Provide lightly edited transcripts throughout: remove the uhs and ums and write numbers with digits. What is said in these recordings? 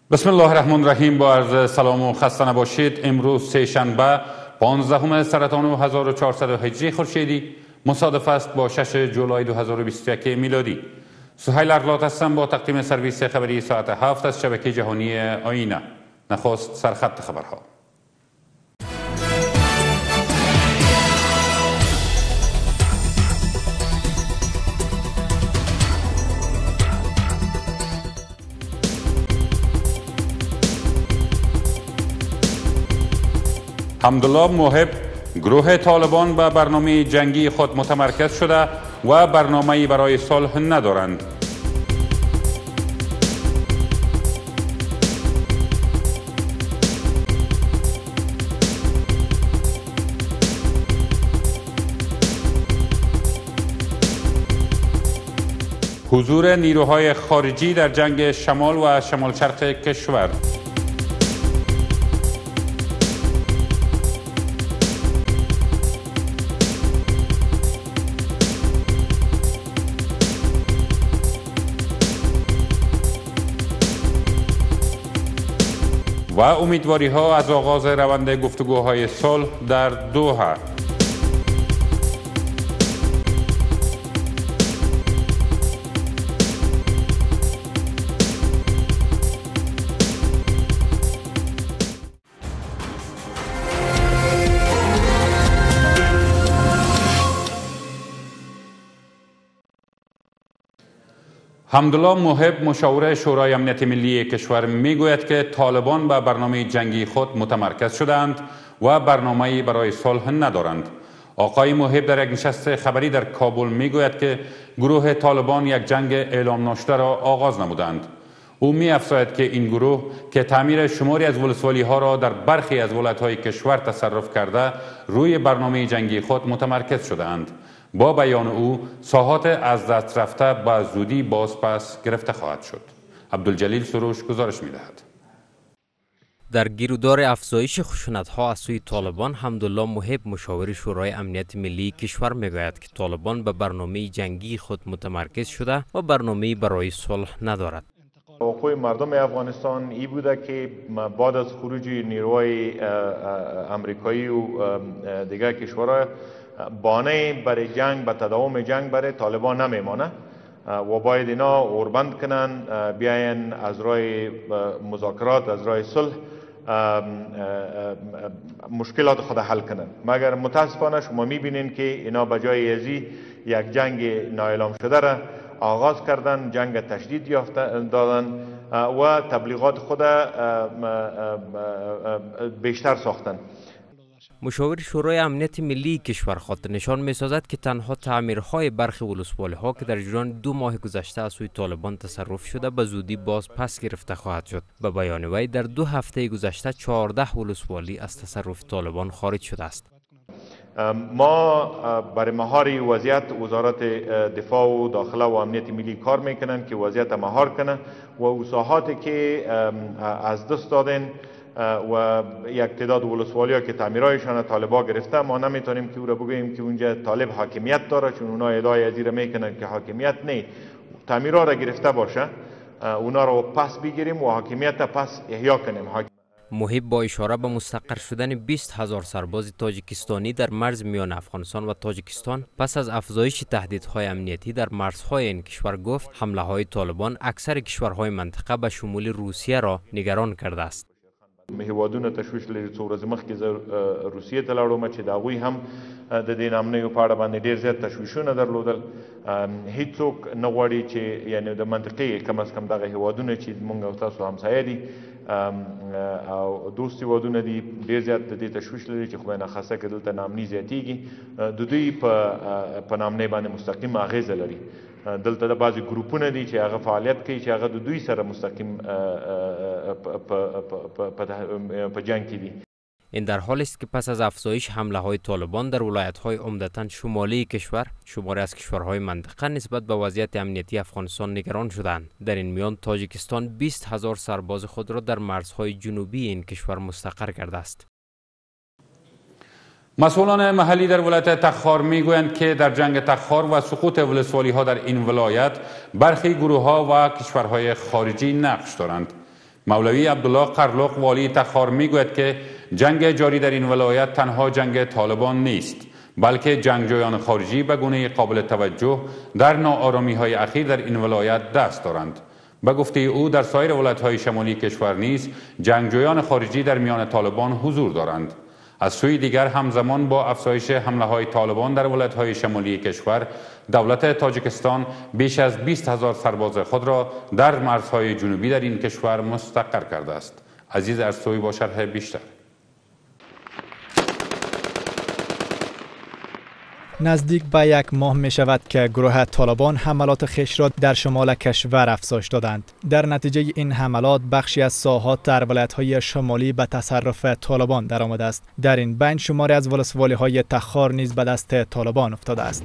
بسم الله الرحمن الرحیم. با عرض سلام و خسته نباشید. امروز سه شنبه 15 سرطان 1400 هجری خورشیدی مصادف است با 6 جولای 2021 میلادی. سهیل ارلات هستم با تقدیم سرویس خبری ساعت 7 از شبکه جهانی آینه. نخست سرخط خبرها. حمدالله محب: گروه طالبان به برنامه جنگی خود متمرکز شده و برنامه‌ای برای صلح ندارند. حضور نیروهای خارجی در جنگ شمال و شمال شرق کشور. و امیدواری ها از آغاز روند گفتگوهای صلح در دوحه. حمدالله محب مشاور شورای امنیت ملی کشور میگوید که طالبان به برنامه جنگی خود متمرکز شدند و برنامه‌ای برای صلح ندارند. آقای محب در یک نشست خبری در کابل میگوید که گروه طالبان یک جنگ اعلام ناشده را آغاز نمودند. او می‌افزاید که این گروه که تعمیر شماری از ولسوالی‌ها را در برخی از ولایت‌های کشور تصرف کرده روی برنامه جنگی خود متمرکز شده‌اند. با بیان او ساحات از دست رفته به زودی بازپس گرفته خواهد شد. عبدالجلیل سروش گزارش می‌دهد. در گیرودار افزایش خشونت‌ها از سوی طالبان، حمدالله محب مشاور شورای امنیت ملی کشور میگوید که طالبان به برنامه جنگی خود متمرکز شده و برنامه‌ای برای صلح ندارد. توقع مردم افغانستان ای بوده که بعد از خروج نیروهای امریکایی و دیگر کشورها بانه برای جنگ به تداوم جنگ برای طالبان نمیمانه و باید اینا اوربند کنن، بیاین از راه مذاکرات، از راه صلح مشکلات خود حل کنن. مگر متاسفانه شما میبینین که اینا بجای ازی یک جنگ نااعلام شده را آغاز کردن، جنگ تشدید دادن و تبلیغات خود بیشتر ساختن. مشاور شورای امنیت ملی کشور خاطر نشان می‌سازد که تنها تعمیرهای برخی ولسوالی‌ها که در جریان 2 ماه گذشته از سوی طالبان تصرف شده به زودی باز پس گرفته خواهد شد. به بیان وی در 2 هفته گذشته 14 ولسوالی از تصرف طالبان خارج شده است. ما برای مهار وضعیت وزارت دفاع و داخله و امنیت ملی کار میکنن که وضعیت مهار کنه و وساحاتی که از دست دادن و یک تعداد ولسوالی‌ها که تعمیرایشان طالبا گرفته، ما نمیتونیم که او را بگوییم که اونجا طالب حاکمیت داره، چون اونا ادعای از این میکنن که حاکمیت نه، تعمیرها را گرفته باشه، اونا را پس بگیریم و حاکمیت پس احیا کنیم. محب با اشاره به مستقر شدن 20,000 سرباز تاجیکستانی در مرز میان افغانستان و تاجیکستان پس از افزایش تهدیدهای امنیتی در مرزهای این کشور گفت حمله‌های طالبان اکثر کشورهای منطقه به شمول روسیه را نگران کرده است. هیوادونه تشویش لري. څو ورځې مخکې زه روسیې ته لاړم چې د هغوی هم د دې نامنیو په اړه باندې ډېر زیات تشویشونه درلودل. هیڅوک نه غواړي چې یعنی د منطقې کم از کم دغه هیوادونه چې موږ او تاسو همسایه دي او دوست هیوادونه دي ډېر زیات د دې تشویش لري چې خدای ناخواسته که دلته نامني زیاتیږي د دوی په نامنۍ باندې مستقیم اغیزه لري. دلته د بعضی گروپونه دي چې هغه فعالیت کوي چې هغه د دوی سره مستقیم په جنگ کې دي. این در حالی است که پس از افزایش حمله های طالبان در ولایت های عمدتاً شمالی کشور، شماری از کشورهای منطقه نسبت به وضعیت امنیتی افغانستان نگران شدند. در این میان تاجیکستان 20,000 سرباز خود را در مرزهای جنوبی این کشور مستقر کرده است. مسئولان محلی در ولایت تخار میگویند که در جنگ تخار و سقوط ولسوالی ها در این ولایت برخی گروه ها و کشورهای خارجی نقش دارند. مولوی عبدالله قرلق والی تخار میگوید که جنگ جاری در این ولایت تنها جنگ طالبان نیست، بلکه جنگجویان خارجی به گونه قابل توجه در ناآرامی‌های اخیر در این ولایت دست دارند. به گفته او در سایر ولایت‌های شمالی کشور نیز جنگجویان خارجی در میان طالبان حضور دارند. از سوی دیگر همزمان با افزایش حمله‌های طالبان در ولایت‌های شمالی کشور، دولت تاجیکستان بیش از 20,000 سرباز خود را در مرزهای جنوبی در این کشور مستقر کرده است. عزیز ارسطویی با شرح بیشتر. نزدیک به یک ماه می شود که گروه طالبان حملات خویش را در شمال کشور افزایش دادند. در نتیجه این حملات بخشی از ساحات در ولایت‌های شمالی به تصرف طالبان درآمده است. در این بین شماری از ولسوالی‌های تخار نیز به دست طالبان افتاده است.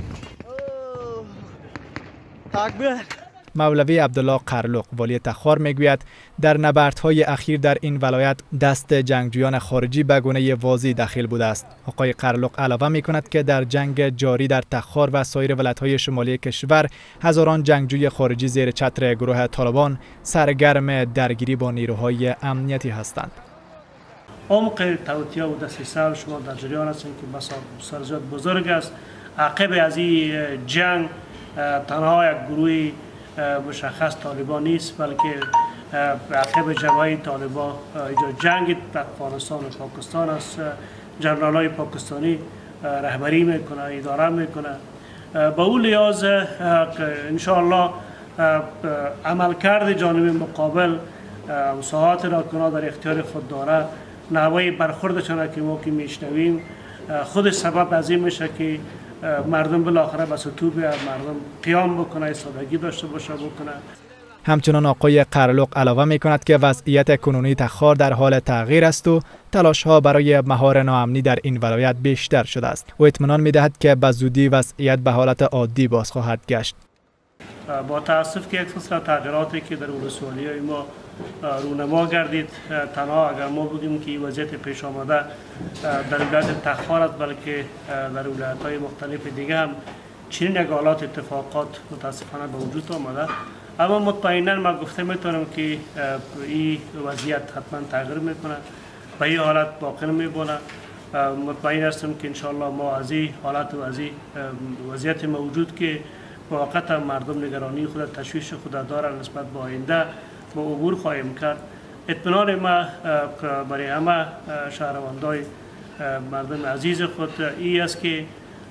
مولوی عبدالله قرلق والی تخار میگوید در نبردهای اخیر در این ولایت دست جنگجویان خارجی به گونه واضح دخیل بوده است. آقای قرلق علاوه میکند که در جنگ جاری در تخار و سایر ولایت‌های شمالی کشور هزاران جنگجوی خارجی زیر چتر گروه طالبان سرگرم درگیری با نیروهای امنیتی هستند. عمق توطئه و دسیسه شما در جریان هستند که بسیار بزرگ است. عقب از این جنگ تنها یک گروه مشخص طالبان نیست، بلکه عقب جبهه طالبان جنگ در افغانستان و پاکستان است. جنرالای پاکستانی رهبری میکنه، اداره میکنه. با اون لحاظ انشاءالله عملکرد جانب مقابل ساحات را که در اختیار خود داره، نحوه برخوردشان که ما که میشنویم خود سبب از این میشه که مردم بالاخره به سطوح مردم قیام بکنه، سادگی داشته باشه بکنه. همچنان آقای قرلق علاوه می کند که وضعیت کنونی تخار در حال تغییر است و تلاش ها برای مهار ناامنی در این ولایت بیشتر شده است. او اطمینان می دهد که به زودی وضعیت به حالت عادی باز خواهد گشت. با تاسف که یک فصل تغییراتی که در ولسوالی‌های ما رونما گردید، تنها اگر ما بگیم که وضعیت پیش آمده در ولایت تخار است، بلکه در ولایت‌های مختلف دیگه هم چنین یک حالات اتفاقات متاسفانه به وجود آمده. اما مطمئنا ما گفته میتونم که این وضعیت حتما تغییر میکنه، به این حالت باقی نمیمونه. مطمئن هستم که انشاءالله ما از این حالت و از این وضعیت موجود که واقعا مردم نگرانی خود، تشویش خود دارن نسبت به آینده، با عبور خواهیم کرد. اطمینان ما برای همه شهروندان مردم عزیز خود این است که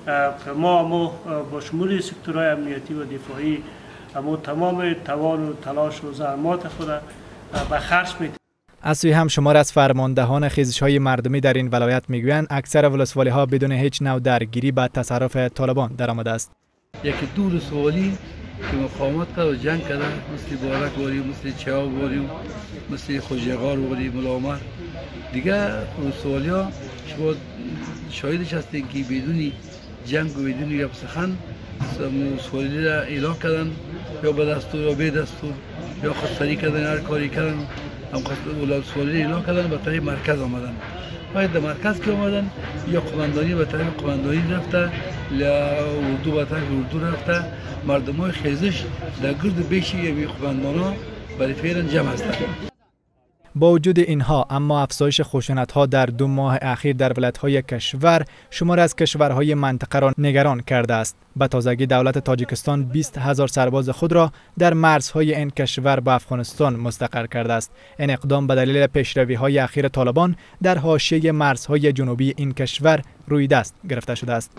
ما با شمول سکتورهای امنیتی و دفاعی تمام توان و تلاش و زحمات خود به خرج می‌دهیم. از سوی هم شمار از فرماندهان خیزش‌های مردمی در این ولایت میگویند اکثر ولسوالی‌ها بدون هیچ نوع درگیری به تصرف طالبان درآمده است. یکی دو ولسوالی که مقاومت کرد و جنگ کرده، مثل بارک واری، مثل چاو واری، مثل خوجغار واری، ملامر دیگه ولسوالی‌ها شما شاهدش هستین که بدون جنگ و بدون یک سخن ولسوالی را اعلام کردن، یا به دستور یا به دستور، یا خودسری کردن، هر کاری کردن. هم ولسوالی را اعلام کردن به طرف مرکز آمدن. باید در مرکز که آمدن یا قماندانی به طرف قماندانی رفته، یا اردو به طرف اردو رفته. مردم های خیزش در گرد بیشی یمی قماندانا برای فعلا جمع هستند. با وجود اینها اما افزایش خشونت‌ها در 2 ماه اخیر در ولایت‌های کشور شمار از کشورهای منطقه را نگران کرده است. به تازگی دولت تاجیکستان 20,000 سرباز خود را در مرزهای این کشور با افغانستان مستقر کرده است. این اقدام به دلیل پیشروی‌های اخیر طالبان در حاشیه مرزهای جنوبی این کشور روی دست گرفته شده است.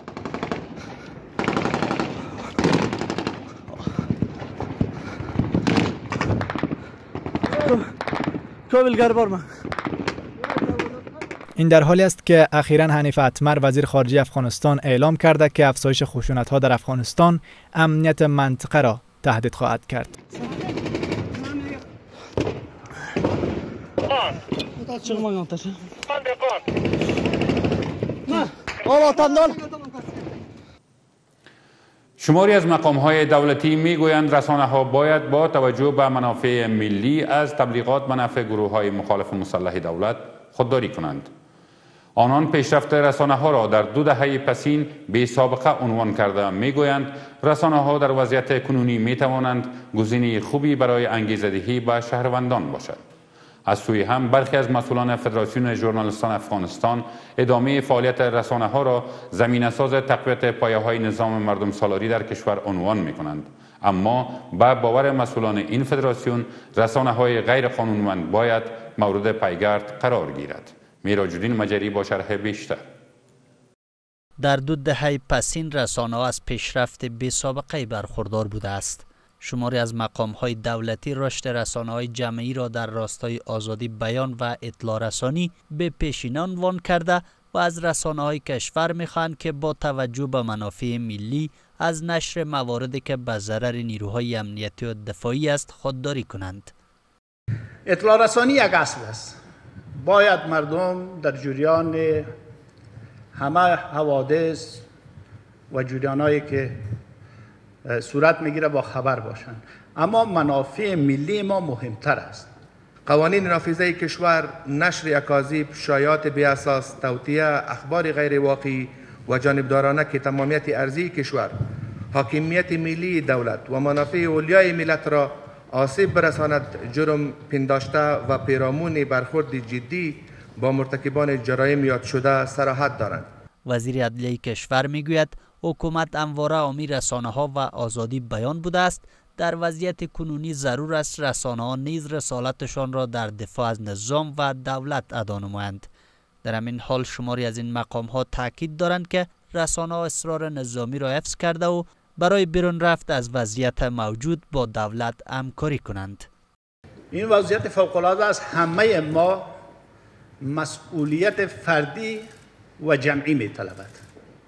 این در حالی است که اخیراً حنیف اتمر وزیر خارجه افغانستان اعلام کرده که افزایش خشونت‌ها در افغانستان امنیت منطقه را تهدید خواهد کرد. شماری از مقام‌های دولتی می‌گویند رسانه‌ها باید با توجه به منافع ملی از تبلیغات به نفع گروه‌های مخالف مسلح دولت خودداری کنند. آنان پیشرفت رسانه‌ها را در 2 دهه پسین بی سابقه عنوان کرده می‌گویند رسانه‌ها در وضعیت کنونی می‌توانند گزینه خوبی برای انگیزه‌دهی به شهروندان باشد. از سوی هم برخی از مسئولان فدراسیون ژورنالیستان افغانستان ادامه فعالیت رسانه ها را زمینه‌ساز تقویت پایه‌های نظام مردم سالاری در کشور عنوان می‌کنند. اما با باور مسئولان این فدراسیون رسانه های غیر قانونمند باید مورد پیگرد قرار گیرد. میراج‌الدین مجری با شرح بیشتر. در 2 دهه پسین رسانه‌ها از پیشرفت بی‌سابقه‌ای برخوردار بوده است. شماری از مقام‌های دولتی رشد رسانه‌های جمعی را در راستای آزادی بیان و اطلاع رسانی به پیشین عنوان کرده و از رسانه‌های کشور می‌خواهند که با توجه به منافع ملی از نشر مواردی که به ضرر نیروهای امنیتی و دفاعی است خودداری کنند. اطلاع رسانی یک اصل است. باید مردم در جریان همه حوادث و جریان‌هایی که صورت میگیره با خبر باشند، اما منافع ملی ما مهمتر است. قوانین نافذه کشور، نشر اکاذیب، شایعات بی اساس، توطئه، اخبار غیر واقعی و جانبدارانه که تمامیت ارضی کشور، حاکمیت ملی دولت و منافع اولیای ملت را آسیب برساند، جرم پنداشته و پیرامون برخورد جدی با مرتکبان جرایم یاد شده صراحت دارند. وزیر عدلیه کشور میگوید حکومت همواره حامی رسانه‌ها و آزادی بیان بوده است. در وضعیت کنونی ضرور است رسانه‌ها نیز رسالتشان را در دفاع از نظام و دولت ادا نمایند. در همین حال شماری از این مقام‌ها تاکید دارند که رسانه‌ها اسرار نظامی را حفظ کرده و برای بیرون رفت از وضعیت موجود با دولت همکاری کنند. این وضعیت فوق‌العاده است. همه ما مسئولیت فردی و جمعی می‌طلبد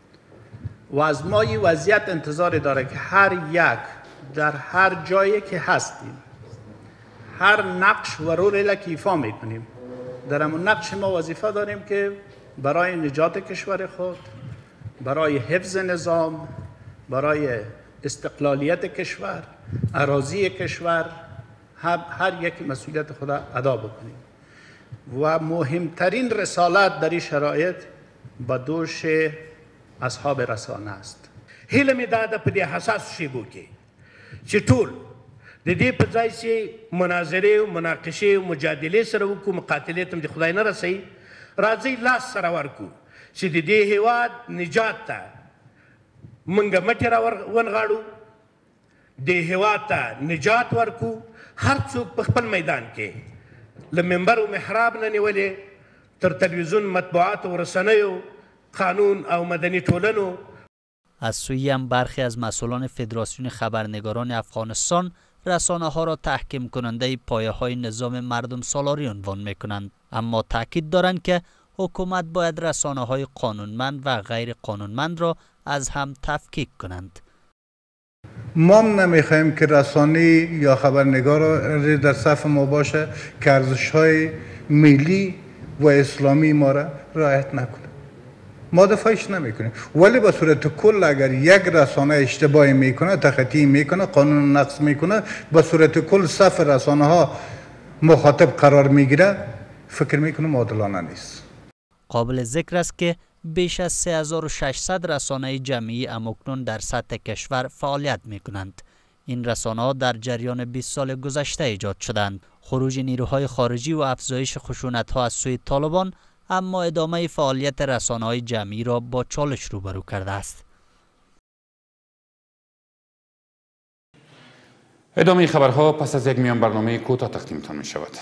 و از ما این وضعیت انتظار داره که هر یک در هر جایی که هستیم هر نقش و رولی که ایفا میکنیم در همون نقش ما وظیفه داریم که برای نجات کشور خود، برای حفظ نظام، برای استقلالیت کشور، اراضی کشور هر یک مسئولیت خود ادا بکنیم و مهمترین رسالت در این شرایط به دوش اصحاب رسانه است. هیله می داده په دې حساس شیبو کې چې ټول د دې په ځای چې مناظرې او مناقشې او مجادلې سره وکړو، مقاتلې ته د خدای نه رسوي، راځئ لاس سره ورکړو چې د دې هیواد نجات ته موږ مټې را ونغاړو، دې هیواد ته نجات ورکړو. هر څوک په خپل میدان کې له منبر او محراب نه نیولې تر تلویزیون، مطبوعات او رسنیو، قانون او مدنی ټولنو. از سوی هم برخی از مسئولان فدراسیون خبرنگاران افغانستان رسانه ها را تحکیم کننده پایه های نظام مردم سالاری عنوان می کنند، اما تاکید دارند که حکومت باید رسانه های قانونمند و غیر قانونمند را از هم تفکیک کنند. ما نمیخواهیم که رسانه یا خبرنگار در صف ما باشه که ارزش‌های ملی و اسلامی ما را رعایت نکنه. ما دفاعش نمیکنیم، ولی به صورت کل اگر یک رسانه اشتباهی میکنه، تخطی میکنه، قانون نقض میکنه، به صورت کل صف رسانه ها مخاطب قرار میگیره، فکر میکنم عادلانه نیست. قابل ذکر است که بیش از 3600 رسانه جمعی امکنون در سطح کشور فعالیت میکنند. این رسانه ها در جریان 20 سال گذشته ایجاد شدند. خروج نیروهای خارجی و افزایش خشونت ها از سوی طالبان اما ادامه فعالیت رسانه‌های جمعی را با چالش روبرو کرده است. ادامه خبرها پس از یک میان برنامه کوتاه تقدیمتان می شود.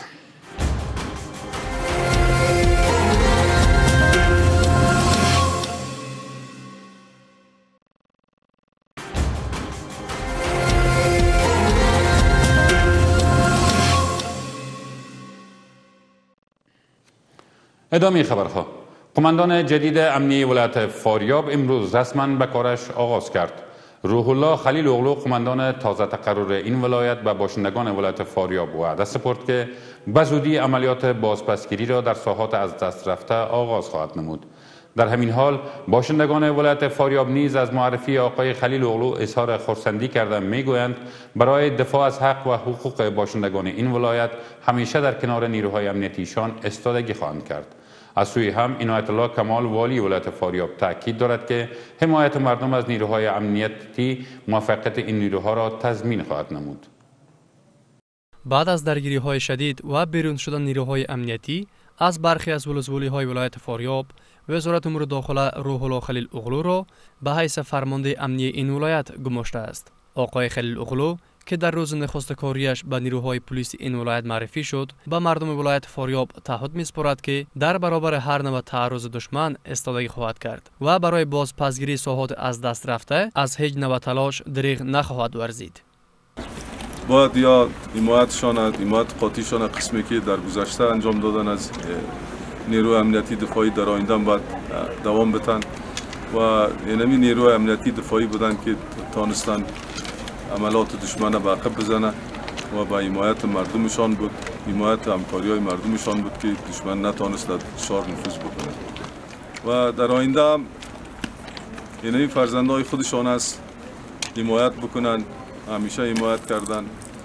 ادامه خبرها. قماندان جدید امنیه ولایت فاریاب امروز رسما به کارش آغاز کرد. روح الله خلیل اغلو قماندان تازه تقرر این ولایت به باشندگان ولایت فاریاب وعده سپرد که به زودی عملیات بازپسگیری را در ساحات از دست رفته آغاز خواهد نمود. در همین حال باشندگان ولایت فاریاب نیز از معرفی آقای خلیل اغلو اظهار خرسندی کرده میگویند برای دفاع از حق و حقوق باشندگان این ولایت همیشه در کنار نیروهای امنیتیشان ایستادگی خواهند کرد. از سوی هم عنایت الله کمال والی ولایت فاریاب تاکید دارد که حمایت مردم از نیروهای امنیتی موفقیت این نیروها را تضمین خواهد نمود. بعد از درگیری‌های شدید و بیرون شدن نیروهای امنیتی از برخی از ولسوالی‌های ولایت فاریاب، وزارت امور داخله روح الله خلیل اغلو را به حیث فرمانده امنی این ولایت گماشته است. آقای خلیل اغلو که در روز نخست کاریش به نیروهای پلیس این ولایت معرفی شد، به مردم ولایت فاریاب تعهد می‌سپارد که در برابر هر نوع تعرض دشمن ایستادگی خواهد کرد و برای بازپسگیری ساحات از دست رفته از هیچ نوع تلاش دریغ نخواهد ورزید. باید یا حمایتشان، حمایت قاطعیشان قسمی که در گذشته انجام دادن از نیروی امنیتی دفاعی در آینده باید دوام بدن و اینمی نیروی امنیتی دفاعی بودن که تانستن عملات دشمن به عقب بزنه و با حمایت مردمشان بود، حمایت همکاری‌های مردمشان بود که دشمن نتانست در شهر نفوذ بکنه و در آینده هم اینمی فرزندای خودشان است حمایت بکنن، همیشه حمایت کردن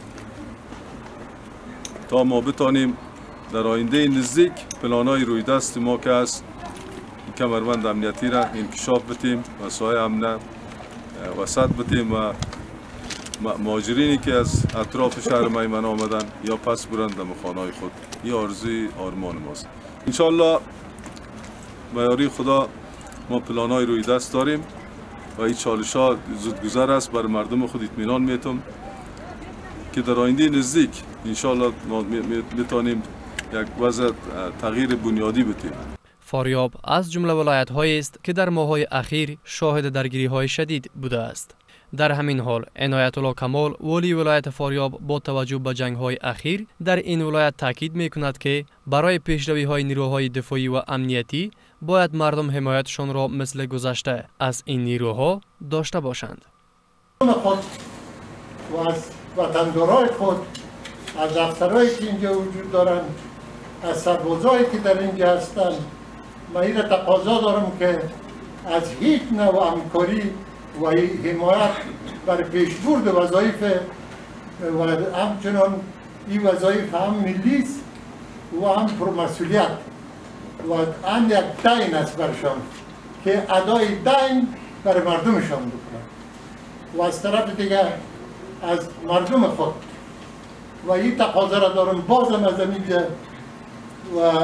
تا ما بتانیم در آینده نزدیک پلان‌های روی دست ما که است کمربند امنیتی را انکشاف بدیم و سایه امن وسط بدیم و مهاجرینی که از اطراف شهر میمن آمدن یا پس برند در مخانه‌های خود، این آرزوی آرمان ماست. انشالله به یاری خدا ما پلان‌های روی دست داریم و این چالش‌ها زودگذر است، برای مردم خود اطمینان میتم که در آینده نزدیک انشالله ما میتونیم یک وضع تغییر بنیادی بدیم. فاریاب از جمله ولایت‌هایی است که در ماه‌های اخیر شاهد درگیری‌های شدید بوده است. در همین حال عنایت الله کمال والی ولایت فاریاب با توجه به جنگ‌های اخیر در این ولایت تاکید می‌کند که برای پیشروی‌های نیروهای دفاعی و امنیتی باید مردم حمایتشان را مثل گذشته از این نیروها داشته باشند. خود و از وطندارای خود، از افسرهایی که اینجا وجود دارند، از سربازایی که در اینجا هستند، من این تقاضا دارم که از هیچ نوع همکاری و حمایت برای پیشبرد وظایف و همچنان این وظایف هم ملی است و هم پرمسئولیت و هم یک دین است برشان که ادای دین برای مردمشان بکنند و از طرف دیگر از مردم خود و این تقاضا را دارم بازم از اینجا و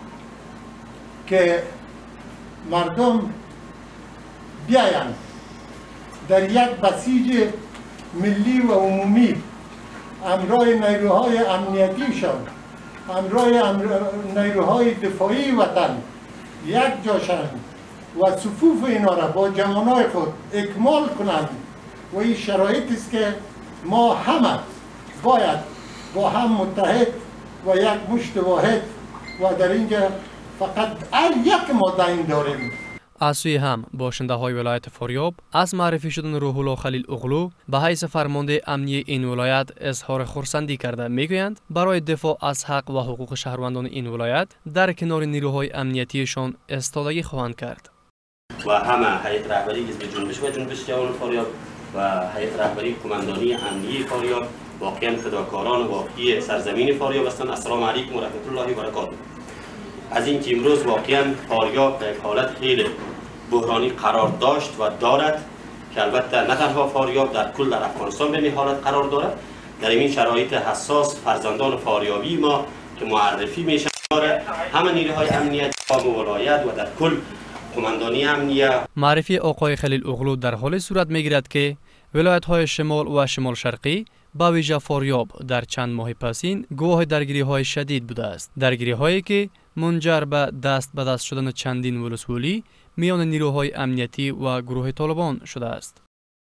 که مردم بیایند در یک بسیج ملی و عمومی همراه نیروهای امنیتیشان، همراه نیروهای دفاعی وطن یک جاشند و صفوف اینا را با جوانای خود اکمال کنند و این شرایط است که ما همه باید با هم متحد و یک مشت واحد و در اینجا فقط یک ما دین داریم. از سوی هم باشنده های ولایت فاریاب از معرفی شدن روح الله خلیل اغلو به حیث فرمانده امنی این ولایت اظهار خرسندی کرده. میگویند برای دفاع از حق و حقوق شهروندان این ولایت در کنار نیروهای امنیتیشان ایستادگی خواهند کرد. و همه هیئت رهبری حزب جنبش و جنبش جوان فاریاب و هیئت رهبری قماندانی امنی فاریاب واقعا فداکاران واقعی سرزمین فاریاب هستند. السلام علیکم و رحمت الله و برکاته. از اینکه امروز واقعا فاریاب در حالت خیلی بحرانی قرار داشت و دارد که البته نه تنها فاریاب در کل در افغانستان به این حالت قرار دارد. در این شرایط حساس فرزندان فاریابی ما که معرفی میشه داره همه نیروهای امنیت و ولایت و در کل قماندانی امنیه. معرفی آقای خلیل اغلو در حال صورت میگیرد که ولایت‌های شمال و شمال شرقی با ویژه فاریاب در چند ماه پسین گواه درگیری‌های شدید بوده است. درگیری‌هایی که منجر به دست به دست شدن چندین ولسوالی میان نیروهای امنیتی و گروه طالبان شده است.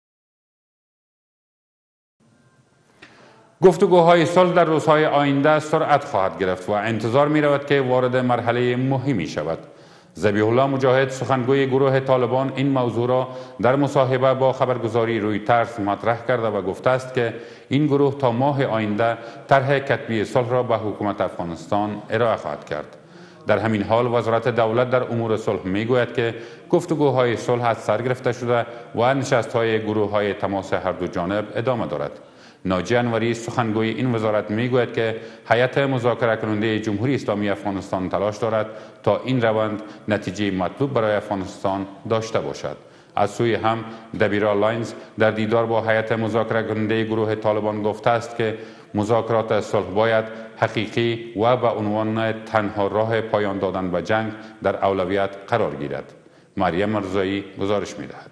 گفتگوهای صلح در روزهای آینده سرعت خواهد گرفت و انتظار می رود که وارد مرحله مهمی شود. ذبیح الله مجاهد سخنگوی گروه طالبان این موضوع را در مصاحبه با خبرگزاری رویترز مطرح کرده و گفته است که این گروه تا ماه آینده طرح کتبی صلح را به حکومت افغانستان ارائه خواهد کرد. در همین حال وزارت دولت در امور صلح میگوید که گفتگوهای صلح از سر گرفته شده و نشست‌های گروه‌های تماس هر دو جانب ادامه دارد. ناجی انوری سخنگوی این وزارت میگوید که هیئت مذاکره کننده جمهوری اسلامی افغانستان تلاش دارد تا این روند نتیجه مطلوب برای افغانستان داشته باشد. از سوی هم دبیرا لاینز در دیدار با هیئت مذاکره کننده گروه طالبان گفته است که مذاکرات صلح باید حقیقی و به عنوان تنها راه پایان دادن به جنگ در اولویت قرار گیرد. مریم مرزایی گزارش می‌دهد.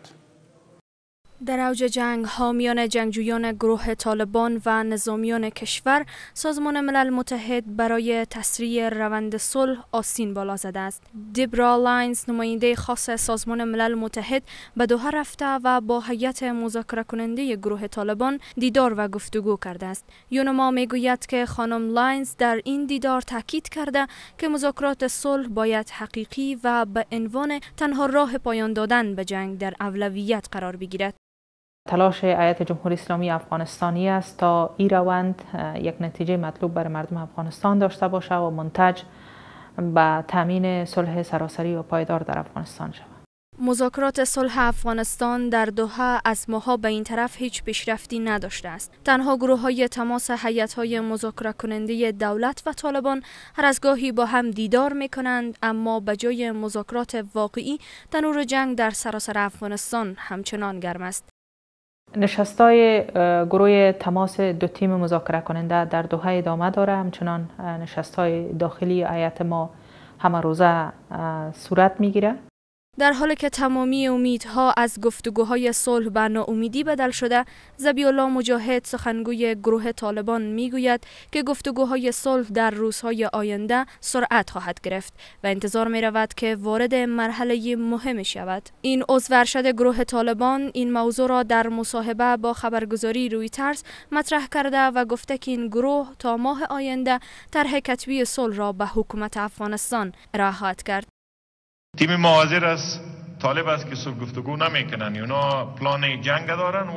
در اوج جنگ ها میان جنگجویان گروه طالبان و نظامیان کشور، سازمان ملل متحد برای تسریع روند صلح آستین بالا زده است. دبرا لاینز، نماینده خاص سازمان ملل متحد، به دوحه رفته و با هیئت مذاکره کننده گروه طالبان دیدار و گفتگو کرده است. یونما میگوید که خانم لاینز در این دیدار تاکید کرده که مذاکرات صلح باید حقیقی و به عنوان تنها راه پایان دادن به جنگ در اولویت قرار بگیرد. تلاش هیئت جمهوری اسلامی افغانستانی است تا این روند یک نتیجه مطلوب برای مردم افغانستان داشته باشه و منتج به تامین صلح سراسری و پایدار در افغانستان شود. مذاکرات صلح افغانستان در دوحه از ماها به این طرف هیچ پیشرفتی نداشته است. تنها گروه‌های تماس هیئت‌های مذاکره کننده دولت و طالبان هر از گاهی با هم دیدار می‌کنند، اما به جای مذاکرات واقعی، تنور جنگ در سراسر افغانستان همچنان گرم است. نشست‌های گروه تماس دو تیم مذاکره کننده در دوحه ادامه داره. همچنان نشست‌های داخلی هیئت ما همه روزه صورت میگیره. در حالی که تمامی امیدها از گفتگوهای صلح به ناامیدی بدل شده، ذبیح‌الله مجاهد، سخنگوی گروه طالبان، میگوید که گفتگوهای صلح در روزهای آینده سرعت خواهد گرفت و انتظار می رود که وارد مرحله مهم شود. این عضو ارشد گروه طالبان این موضوع را در مصاحبه با خبرگزاری رویترز مطرح کرده و گفته که این گروه تا ماه آینده طرح کتبی صلح را به حکومت افغانستان ارائه خواهد کرد. تیم معاذر از طالب است که صلح گفتگو نمیکنن. اونا پلان جنگ دارن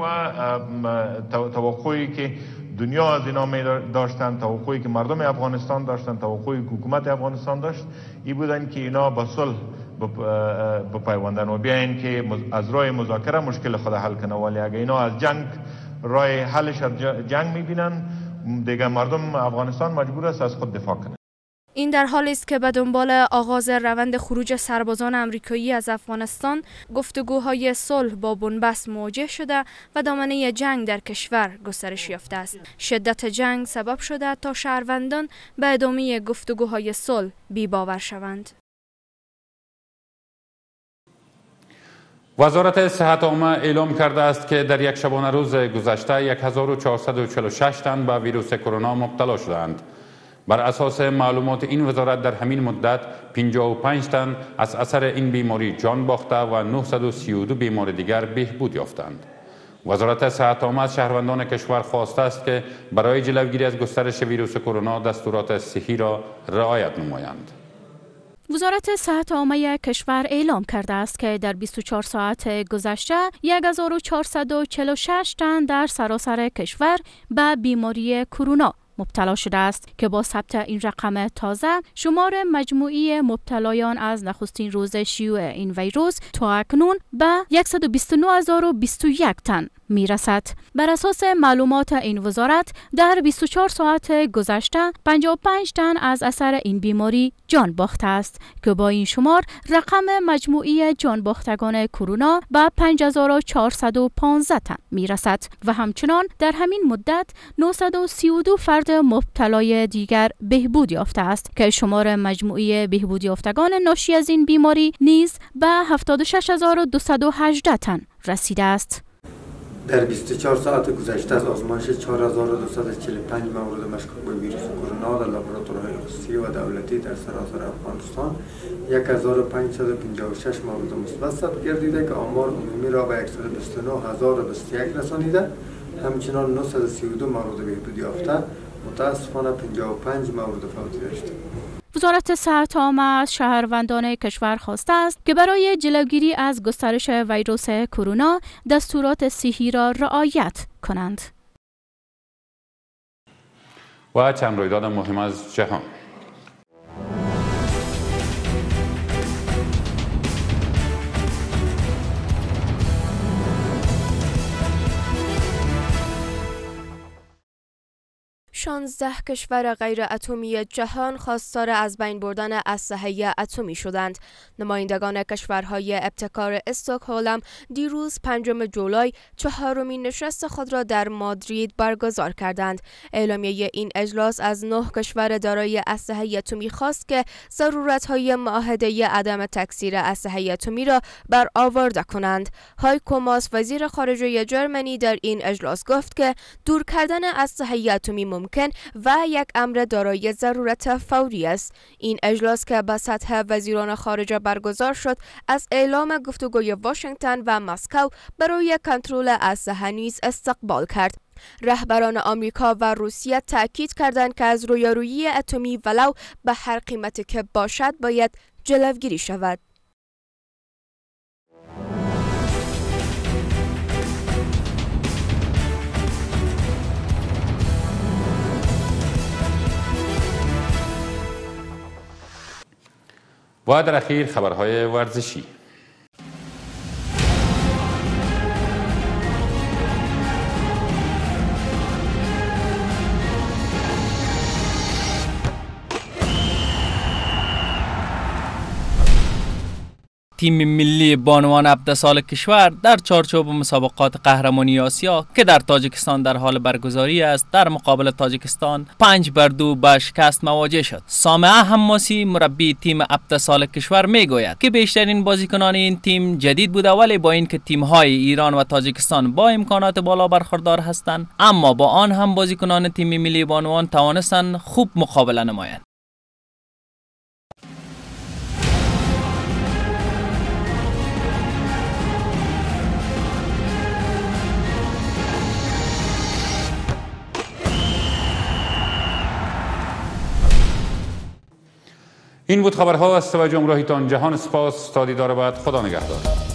و توقعی که دنیا از اینا می داشتن، توقعی که مردم افغانستان داشتن، توقعی که حکومت افغانستان داشت، این بودن که اینا با صلح بپیوندن و بیاین که از راه مذاکره مشکل خود حل کنه. ولی اگه اینا از جنگ راه حلش از جنگ میبینن، دیگه مردم افغانستان مجبور است از خود دفاع کنه. این در حالی است که به دنبال آغاز روند خروج سربازان آمریکایی از افغانستان، گفتگوهای صلح با بنبست مواجه شده و دامنه جنگ در کشور گسترش یافته است. شدت جنگ سبب شده تا شهروندان به ادامه گفتگوهای صلح بی‌باور شوند. وزارت صحت عامه اعلام کرده است که در یک شبانه روز گذشته 1446 تن به ویروس کرونا مبتلا شدند. بر اساس معلومات این وزارت در همین مدت 55 تن از اثر این بیماری جان باخته و 932 بیمار دیگر بهبود یافتند. وزارت صحت عامه از شهروندان کشور خواسته است که برای جلوگیری از گسترش ویروس کرونا دستورات صحی را رعایت نمایند. وزارت صحت عامه کشور اعلام کرده است که در 24 ساعت گذشته 1446 تن در سراسر کشور به بیماری کرونا مبتلا شده است که با ثبت این رقم تازه شمار مجموعی مبتلایان از نخستین روز شیوع این ویروس تا اکنون به 129,021 تن می رسد. بر اساس معلومات این وزارت در 24 ساعت گذشته 55 تن از اثر این بیماری جان باخته است که با این شمار رقم مجموعی جان باختگان کرونا به 5415 تن می رسد و همچنان در همین مدت 932 فرد مبتلای دیگر بهبود یافته است که شمار مجموعی بهبود یافتگان ناشی از این بیماری نیز به 76218 تن رسیده است. در 24 ساعت گذشته از آزمایش 4245 مورد مشکوک به ویروس کرونا در لابراتوارهای خصوصی و دولتی در سراسر افغانستان 1556 مورد مثبت ثبت گردیده که آمار عمومی را به 129021 رسانیده. همچنان 932 مورد بهبود یافته، متاسفانه 55 مورد فوتی داشته. وزارت صحت عامه از شهروندان کشور خواسته است که برای جلوگیری از گسترش ویروس کرونا دستورات صحی را رعایت کنند. و چند رویداد مهم از جهان. 16 کشور غیر اتمی جهان خواستار از بین بردن اسلحه اتمی شدند. نمایندگان کشورهای ابتکار استکهلم دیروز 5 جولای 4مین نشست خود را در مادرید برگزار کردند. اعلامیه این اجلاس از 9 کشور دارای اسلحه اتمی خواست که ضرورت‌های معاهده عدم تکثیر اسلحه اتمی را برآورده کنند. هایکو ماس وزیر خارجه جرمنی در این اجلاس گفت که دور کردن اسلحه اتمی ممکن و یک امر دارای ضرورت فوری است. این اجلاس که به سطح وزیران خارجه برگزار شد از اعلام گفتگوی واشنگتن و مسکو برای کنترل اسلحه نیز استقبال کرد. رهبران آمریکا و روسیه تأکید کردند که از رویارویی اتمی ولو به هر قیمتی که باشد باید جلوگیری شود. و در اخیر خبرهای ورزشی. تیم ملی بانوان 17 سال کشور در چارچوب مسابقات قهرمانی آسیا که در تاجیکستان در حال برگزاری است در مقابل تاجیکستان 5-2 به شکست مواجه شد. سامعه حماسی مربی تیم 17 سال کشور میگوید که بیشترین بازیکنان این تیم جدید بوده، ولی با اینکه تیم‌های ایران و تاجیکستان با امکانات بالا برخوردار هستند، اما با آن هم بازیکنان تیم ملی بانوان توانستند خوب مقابله نمایند. این بود خبرها. از توجه همراهیتان جهان سپاس. تا دیدار بعد، خدا نگهدار.